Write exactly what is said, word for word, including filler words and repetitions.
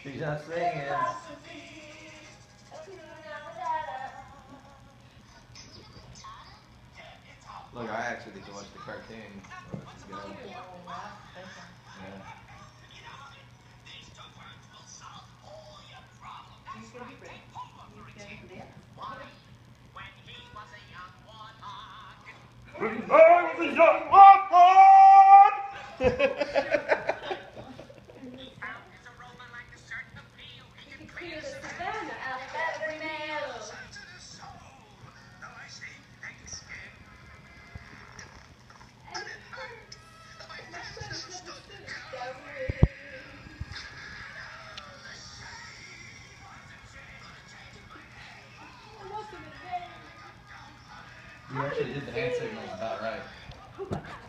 She's not singing. Look, I actually get to watch the cartoon. Yeah. When I was a young warthog! Clear the savannah out of every male. You actually did the hand signals about right.